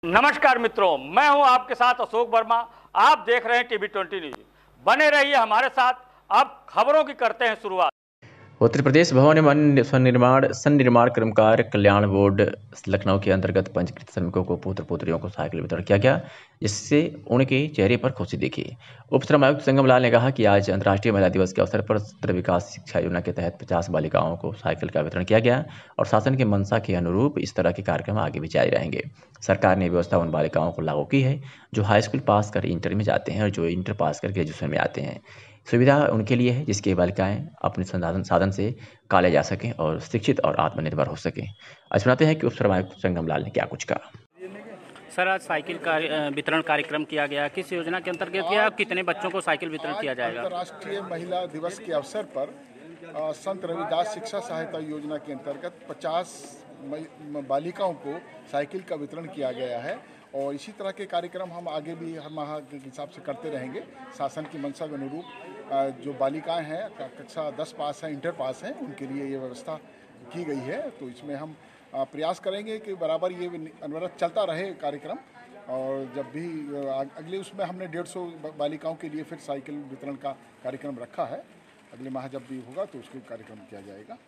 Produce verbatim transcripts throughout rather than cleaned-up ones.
नमस्कार मित्रों, मैं हूं आपके साथ अशोक वर्मा। आप देख रहे हैं टीवी ट्वेंटी न्यूज। बने रहिए हमारे साथ। अब खबरों की करते हैं शुरुआत। उत्तर प्रदेश भवन एवं स्वनिर्माण सन्निर्माण कर्मकार कल्याण बोर्ड लखनऊ के अंतर्गत पंजीकृत श्रमिकों को पुत्र पुत्रियों को साइकिल वितरण किया गया, जिससे उनके चेहरे पर खुशी दिखी। उप श्रम आयुक्त संगम लाल ने कहा कि आज अंतर्राष्ट्रीय महिला दिवस के अवसर पर सत्र विकास शिक्षा योजना के तहत पचास बालिकाओं को साइकिल का वितरण किया गया और शासन के मंशा के अनुरूप इस तरह के कार्यक्रम आगे भी जारी रहेंगे। सरकार ने व्यवस्था उन बालिकाओं को लागू की है जो हाई स्कूल पास कर इंटर में जाते हैं और जो इंटर पास कर ग्रेजुएशन में आते हैं। सुविधा उनके लिए है जिसके बालिकाएं अपने संसाधन साधन से काले जा सकें और शिक्षित और आत्मनिर्भर हो सकें। आज सुनाते हैं कि उप श्रम आयुक्त संगम लाल ने क्या कुछ कहा। सर, आज साइकिल का वितरण कार्यक्रम किया गया, किस योजना के अंतर्गत किया, कितने बच्चों को साइकिल वितरण किया जाएगा? अंतर्राष्ट्रीय महिला दिवस के अवसर पर संत रविदास शिक्षा सहायता योजना के अंतर्गत पचास बालिकाओं को साइकिल का वितरण किया गया है और इसी तरह के कार्यक्रम हम आगे भी हम माह के हिसाब से करते रहेंगे। शासन की मंशा के अनुरूप जो बालिकाएं हैं कक्षा दस पास हैं, इंटर पास हैं, उनके लिए ये व्यवस्था की गई है। तो इसमें हम प्रयास करेंगे कि बराबर ये अनवरत चलता रहे कार्यक्रम। और जब भी अगले उसमें हमने डेढ़ सौ बालिकाओं के लिए फिर साइकिल वितरण का कार्यक्रम रखा है। अगले माह जब भी होगा तो उसके कार्यक्रम किया जाएगा।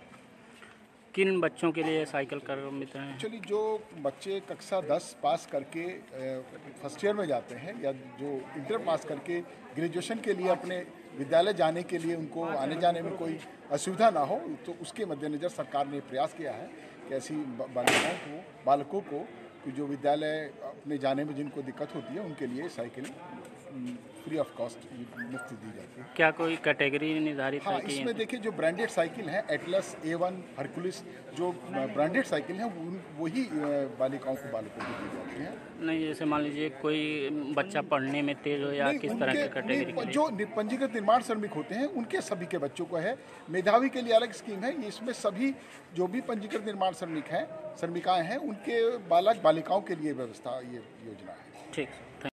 किन बच्चों के लिए साइकिल का वितरण है? एक्चुअली जो बच्चे कक्षा दस पास करके फर्स्ट ईयर में जाते हैं या जो इंटर पास करके ग्रेजुएशन के लिए अपने विद्यालय जाने के लिए उनको आने जाने में कोई असुविधा ना हो, तो उसके मद्देनज़र सरकार ने प्रयास किया है कि ऐसी बालिकाओं को बालकों को जो विद्यालय अपने जाने में जिनको दिक्कत होती है उनके लिए साइकिल फ्री ऑफ कॉस्ट मुफ्त दी जाती है। क्या कोई कैटेगरी निर्धारित हाँ, है कि इसमें देखिए जो ब्रांडेड साइकिल है एटलस, ए वन, हरकुलिस, जो ब्रांडेड साइकिल है वही बालिकाओं को बालकों को दी जाती है। नहीं, जैसे मान लीजिए कोई बच्चा पढ़ने में तेज हो या किस तरह की कैटेगरी? जो पंजीकृत निर्माण श्रमिक होते हैं उनके सभी के बच्चों को है। मेधावी के लिए अलग स्कीम है। इसमें सभी जो भी पंजीकृत निर्माण श्रमिक हैं श्रमिकाएँ हैं उनके बालक बालिकाओं के लिए व्यवस्था ये योजना है। ठीक।